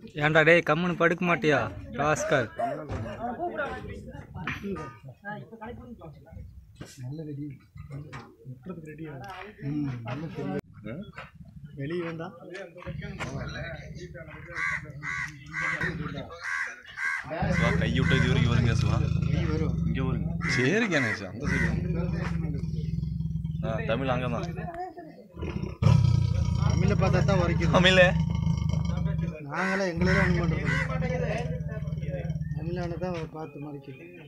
ஏன்டா டேய் கம்முன்னு படுக்க மாட்டியா ராஸ்கர்? வெளியே வந்தா கையை விட்டு இது வரைக்கும் வருங்க சுவா. இங்கே வருங்க. சரி கணேஷ் அந்த சரி. தமிழ் அங்கே தான். தமிழில் பார்த்தா தான் வரைக்கும். தமிழ் நாங்களே எங்களே ஒன்று பண்ணுறோம். தமிழான தான் பார்த்து மறைக்கிறோம்.